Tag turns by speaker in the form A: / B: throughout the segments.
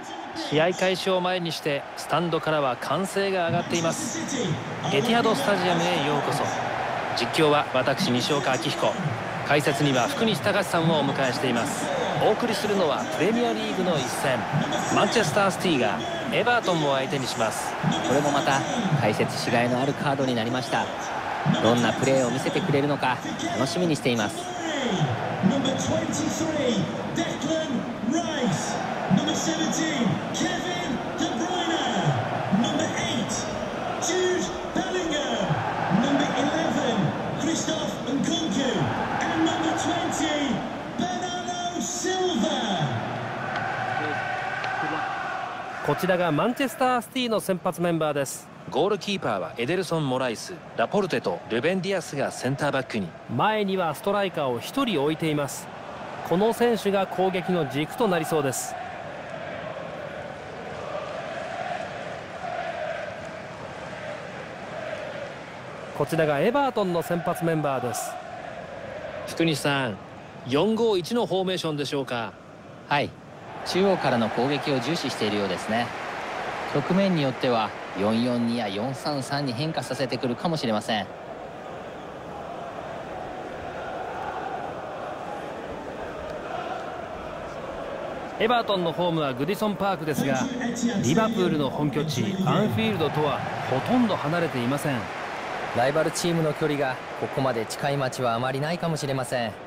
A: 試合開始を前にしてスタンドからは歓声が上がっています。エティハドスタジアムへようこそ。実況は私西岡明彦、解説には福西隆さんをお迎えしています。お送りするのはプレミアリーグの一戦、マンチェスターシティがエバートンを相手にします。
B: これもまた解説しがいのあるカードになりました。どんなプレーを見せてくれるのか楽しみにしています。
A: こちらがマンチェスターシティの先発メンバーです。ゴールキーパーはエデルソン・モライス、ラポルテとルベン・ディアスがセンターバックに。前にはストライカーを1人置いています。この選手が攻撃の軸となりそうです。こちらがエバートンの先発メンバーです。福西さん、451のフォーメーションでしょうか。
B: はい、中央からの攻撃を重視しているようですね。局面によっては442や433に変化させてくるかもしれません。
A: エバートンのホームはグディソンパークですが、リバプールの本拠地アンフィールドとはほとんど離れていません。
B: ライバルチームの距離がここまで近い街はあまりないかもしれません。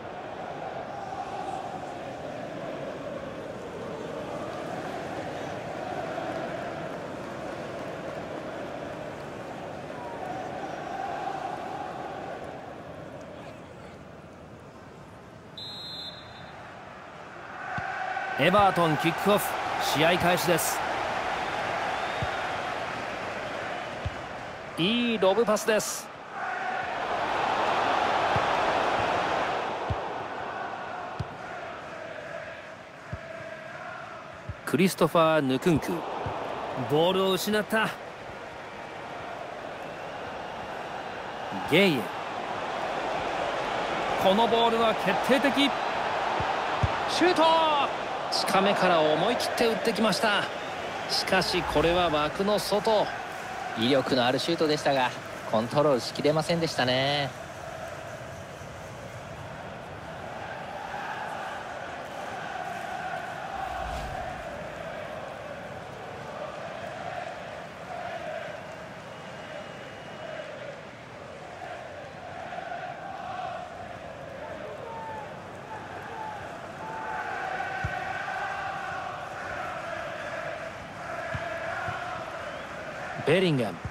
A: エバートンキックオフ、試合開始です。いいロブパスです。クリストファー・ヌクンク、ボールを失った。ゲイエ、このボールは決定的。シュート、近めから思い切って打ってきました。しかしこれは枠の外。
B: 威力のあるシュートでしたがコントロールしきれませんでしたね。
A: ベリンガム、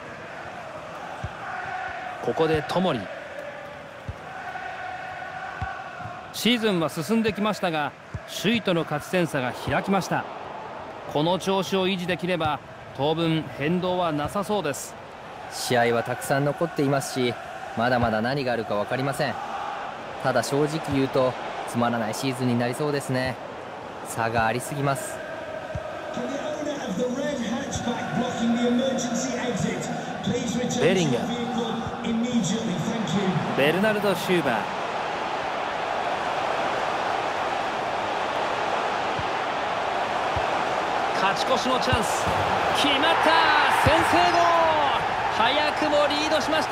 A: ここでトモリ。シーズンは進んできましたが首位との勝ち点差が開きました。この調子を維持できれば当分変動はなさそうです。
B: 試合はたくさん残っていますし、まだまだ何があるか分かりません。ただ正直言うとつまらないシーズンになりそうですね。差がありすぎます。
A: ベリンガム、ベルナルド・シューバー、勝ち越しのチャンス、決まった。先制ゴール、早くもリードしました。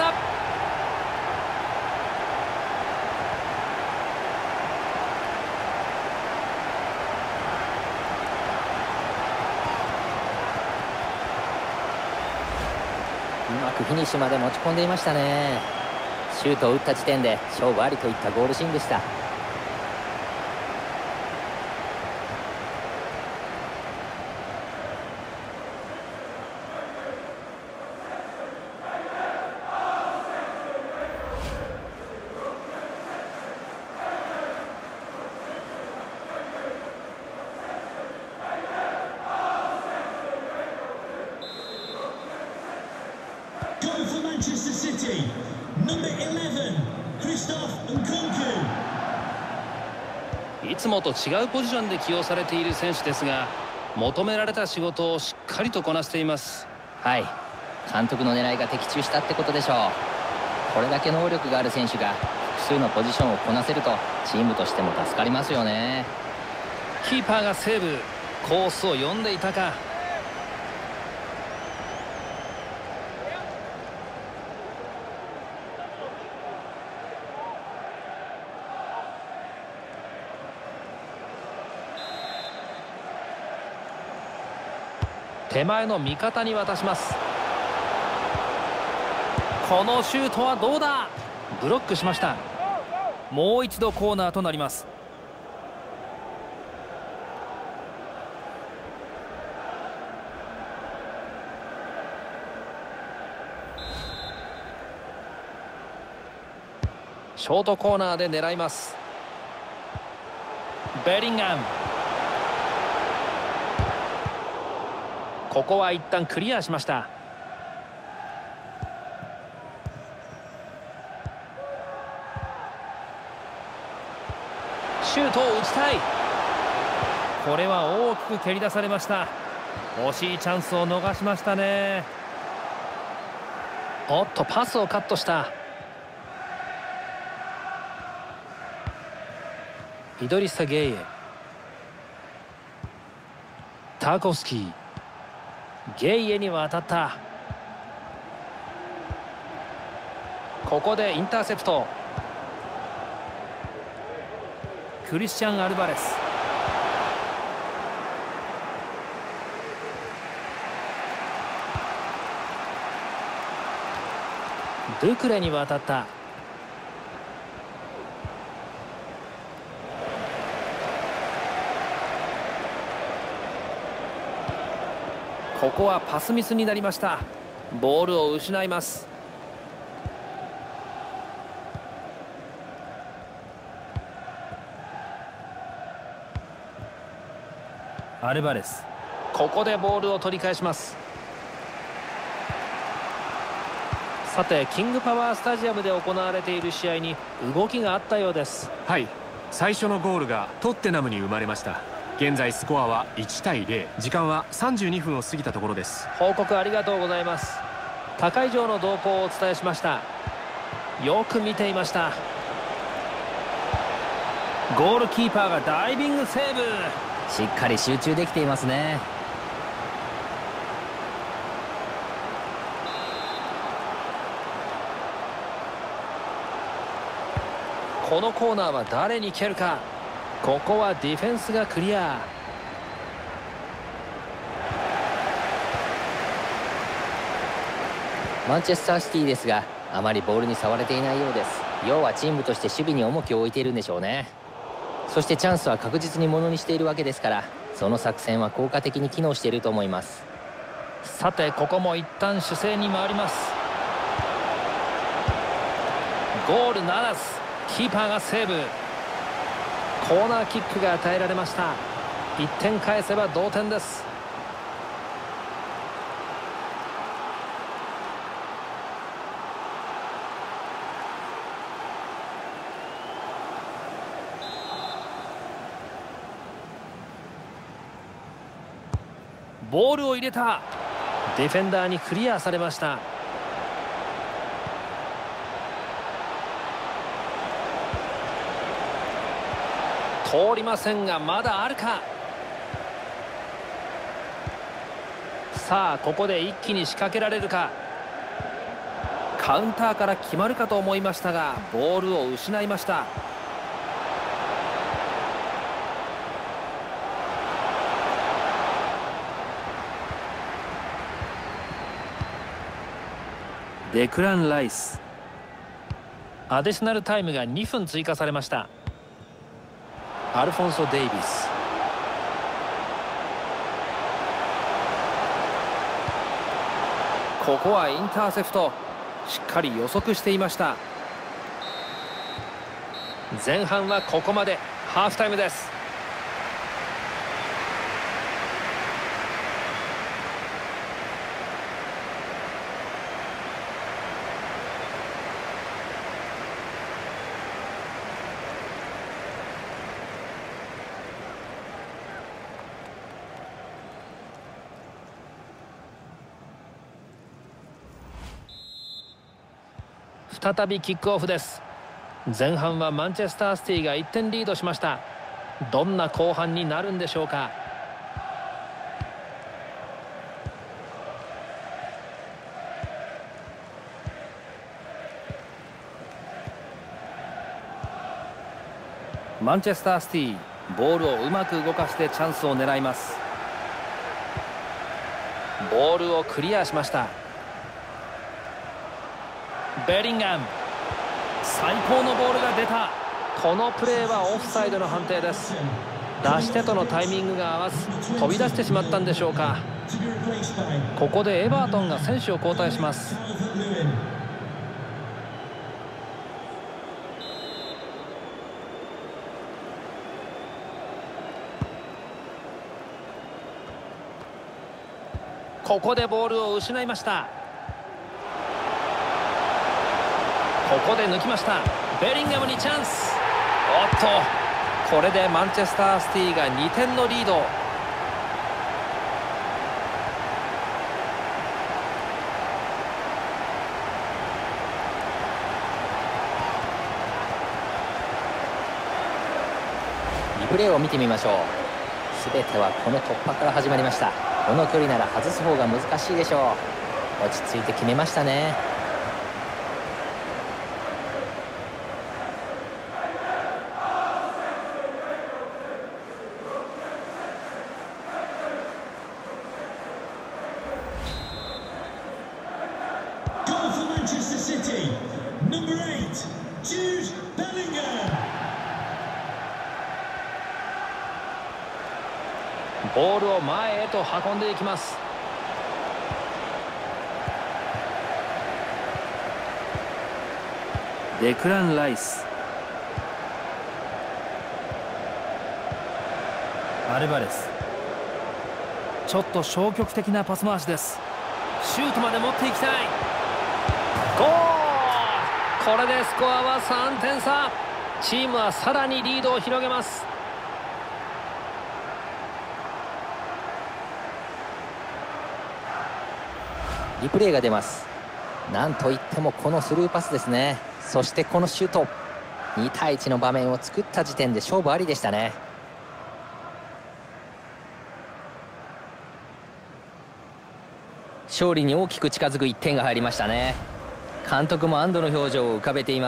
B: うまくフィニッシュまで持ち込んでいましたね。シュートを打った時点で勝負ありといったゴールシーンでした。
A: いつもと違うポジションで起用されている選手ですが、求められた仕事をしっかりとこなしています。
B: はい、監督の狙いが的中したってことでしょう。これだけ能力がある選手が複数のポジションをこなせるとチームとしても助かりますよね。
A: キーパーがセーブ、 コースを読んでいたか。手前の味方に渡します。このシュートはどうだ。ブロックしました。もう一度コーナーとなります。ショートコーナーで狙います。ベリンガム、ここは一旦クリアしました。シュートを打ちたい。これは大きく蹴り出されました。惜しいチャンスを逃しましたね。おっと、パスをカットした。イドリッサ・ゲイエ、ターコフスキー、ゲイエに渡った。ここでインターセプト。クリスチャン・アルバレス、ドゥクレに渡った。ここはパスミスになりました。ボールを失います。アルバレス、ここでボールを取り返します。さて、キングパワースタジアムで行われている試合に動きがあったようです。
C: はい、最初のゴールがトッテナムに生まれました。現在スコアは1対0、時間は32分を過ぎたところです。
A: 報告ありがとうございます。高い上の動向をお伝えしました。よく見ていました。ゴールキーパーがダイビングセーブ。
B: しっかり集中できていますね。
A: このコーナーは誰に蹴るか。ここはディフェンスがクリア。
B: マンチェスターシティですが、あまりボールに触れていないようです。要はチームとして守備に重きを置いているんでしょうね。そしてチャンスは確実にものにしているわけですから、その作戦は効果的に機能していると思います。
A: さて、ここも一旦守勢に回ります。ゴールならず、キーパーがセーブ。コーナーキックが与えられました。1点返せば同点です。ボールを入れた。ディフェンダーにクリアされました。通りませんが、まだあるか。さあ、ここで一気に仕掛けられるか。カウンターから決まるかと思いましたが、ボールを失いました。デクラン・ライス。アディショナルタイムが2分追加されました。アルフォンソ・デイビス、ここはインターセプト。しっかり予測していました。前半はここまで。ハーフタイムです。再びキックオフです。前半はマンチェスターシティが1点リードしました。どんな後半になるんでしょうか。 マンチェスターシティ、ボールをうまく動かしてチャンスを狙います。ボールをクリアしました。ベリンガム、最高のボールが出た。このプレーはオフサイドの判定です。出し手とのタイミングが合わず飛び出してしまったんでしょうか。ここでエバートンが選手を交代します。ここでボールを失いました。ここで抜きました。ベリンガムにチャンス。おっと、これでマンチェスターシティが2点のリード。
B: リプレーを見てみましょう。全てはこの突破から始まりました。この距離なら外す方が難しいでしょう。落ち着いて決めましたね。
A: ボールを前へと運んでいきます。デクラン・ライス、アルバレス、ちょっと消極的なパス回しです。シュートまで持っていきたい。ゴール。これでスコアは3点差。チームはさらにリードを広げます。
B: リプレイが出ます。なんといってもこのスルーパスですね。そしてこのシュート、2対1の場面を作った時点で勝負ありでしたね。勝利に大きく近づく1点が入りましたね。監督も安堵の表情を浮かべています。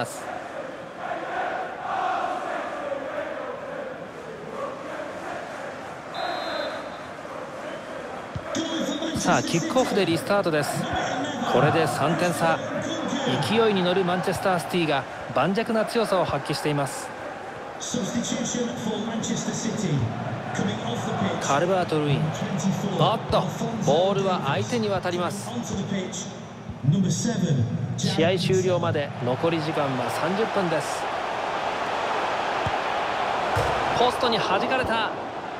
A: さあキックオフでリスタートです。これで3点差。勢いに乗るマンチェスターシティが盤石な強さを発揮しています。カルバート・ルイン、おっとボールは相手に渡ります。試合終了まで残り時間は30分です。ポストに弾かれた。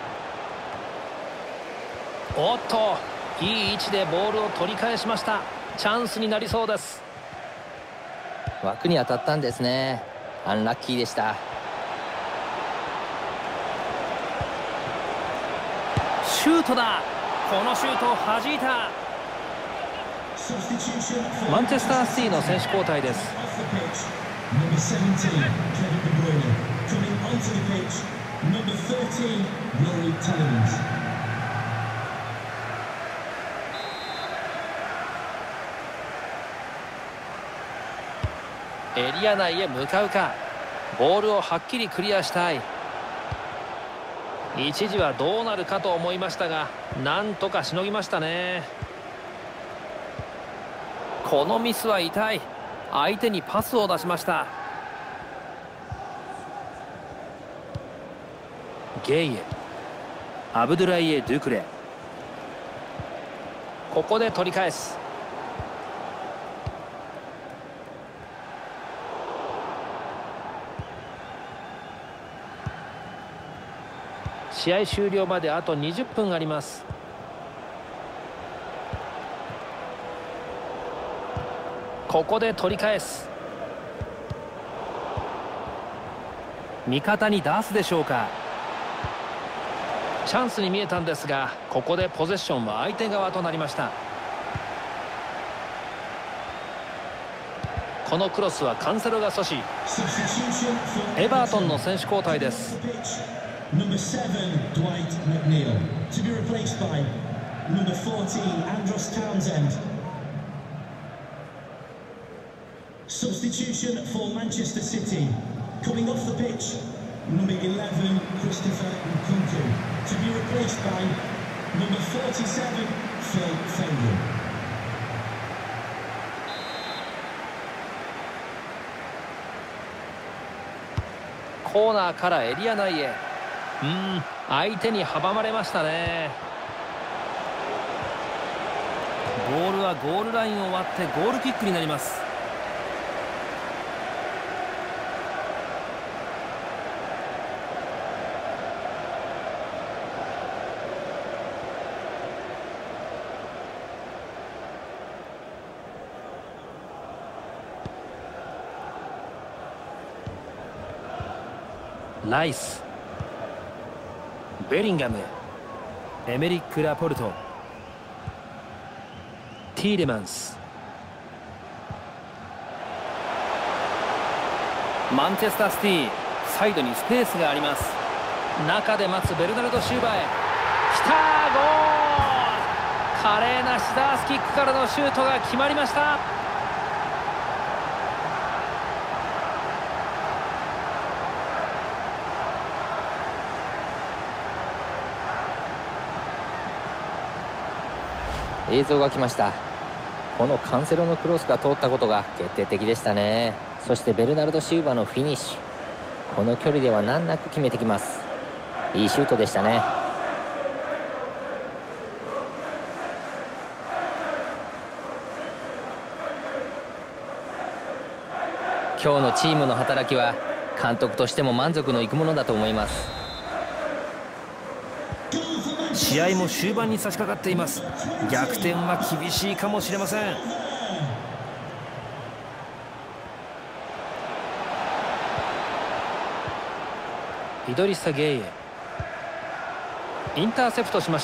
A: おっといい位置でボールを取り返しました。チャンスになりそうです。
B: 枠に当たったんですね。アンラッキーでした。
A: シュートだ。このシュートを弾いた。マンチェスターシティの選手交代です。エリア内へ向かうか。ボールをはっきりクリアしたい。一時はどうなるかと思いましたが、なんとかしのぎましたね。このミスは痛い。相手にパスを出しました。ゲイエ、アブドゥライエ・ドゥクレ、ここで取り返す。試合終了まであと20分あります。ここで取り返す。味方に出すでしょうか。チャンスに見えたんですが、ここでポゼッションは相手側となりました。このクロスはカンセロが阻止。エバートンの選手交代です。
D: Number 7, Dwight McNeil, to be replaced by number 14, Andros Townsend. Substitution for Manchester City. Coming off the pitch, number 11, Christopher Nkunku, to be replaced by number 47, Phil Foden.
A: コーナーからエリア内へ。相手に阻まれましたね。ボールはゴールラインを割ってゴールキックになります。ライス、ベリンガム、エメリック・ラポルト、ティーレマンス、マンチェスターシティ、サイドにスペースがあります。中で待つベルナルド・シューバーへ。きたー、ゴール。華麗なシザースキックからのシュートが決まりました。
B: 映像が来ました。このカンセロのクロスが通ったことが決定的でしたね。そしてベルナルド・シューバーのフィニッシュ、この距離では難なく決めてきます。いいシュートでしたね。今日のチームの働きは監督としても満足のいくものだと思います。
A: 試合も終盤に差し掛かっています。逆転は厳しいかもしれません。イドリッサ・ゲイエ、インターセプトしました。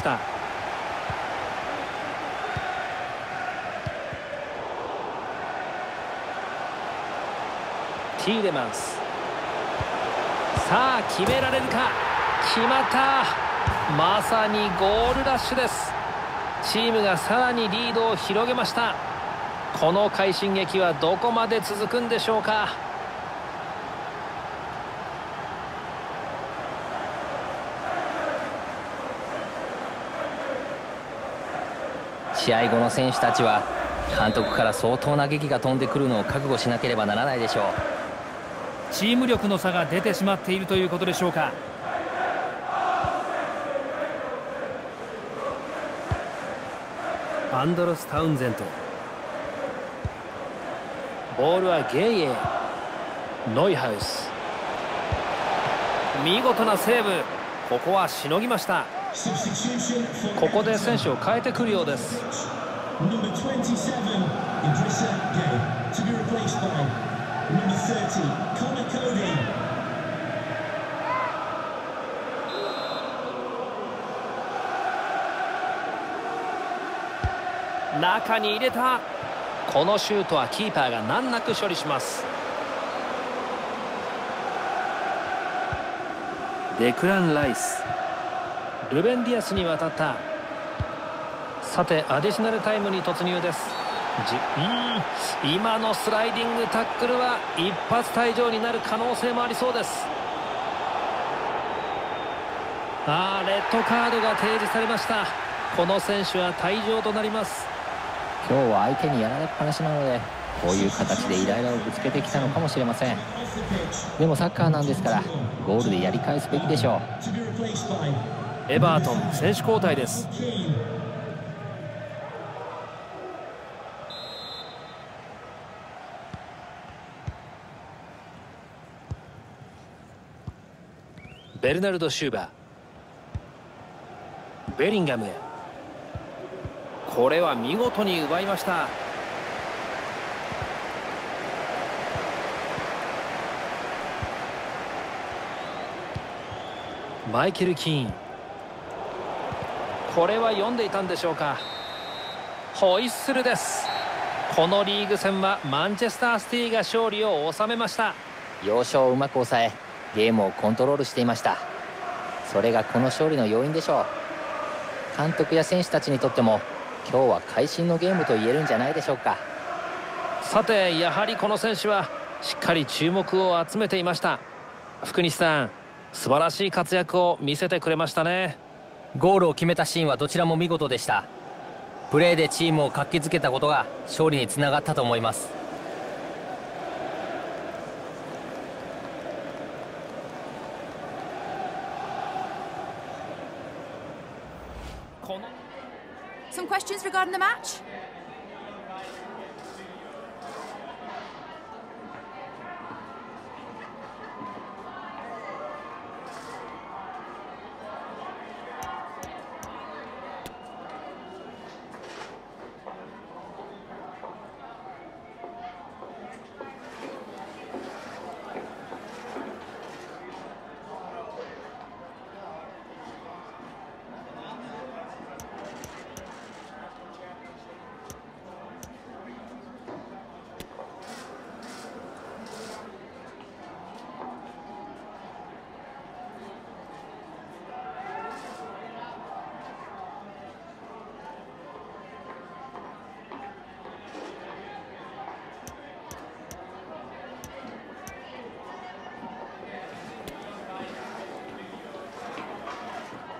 A: ティーレマンス、さあ決められるか。決まった。まさにゴールラッシュです。チームがさらにリードを広げました。この快進撃はどこまで続くんでしょうか。
B: 試合後の選手たちは監督から相当な檄が飛んでくるのを覚悟しなければならないでしょう。
A: チーム力の差が出てしまっているということでしょうか。アンドロス・タウンゼント、ボールはゲイエ、ノイハウス、見事なセーブ。ここはしのぎました。ここで選手を変えてくるようです。中に入れた。このシュートはキーパーが難なく処理します。デクラン・ライス、ルベン・ディアスに渡った。さてアディショナルタイムに突入です。今のスライディングタックルは一発退場になる可能性もありそうです。レッドカードが提示されました。この選手は退場となります。
B: 今日は相手にやられっぱなしなので、こういう形でイライラをぶつけてきたのかもしれません。でもサッカーなんですからゴールでやり返すべきでしょう。
A: エバートン選手交代です。ベルナルド・シューバー、ベリンガムへ。これは見事に奪いました。マイケル・キーン、これは読んでいたんでしょうか。ホイッスルです。このリーグ戦はマンチェスターシティが勝利を収めました。
B: 要所をうまく抑えゲームをコントロールしていました。それがこの勝利の要因でしょう。監督や選手たちにとっても今日は会心のゲームと言えるんじゃないでしょうか。
A: さてやはりこの選手はしっかり注目を集めていました。福西さん、 素晴らしい活躍を見せてくれましたね。
B: ゴールを決めたシーンはどちらも見事でした。プレーでチームを活気づけたことが勝利につながったと思います。
E: Some questions regarding the match?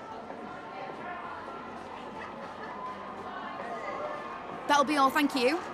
E: That'll be all, thank you.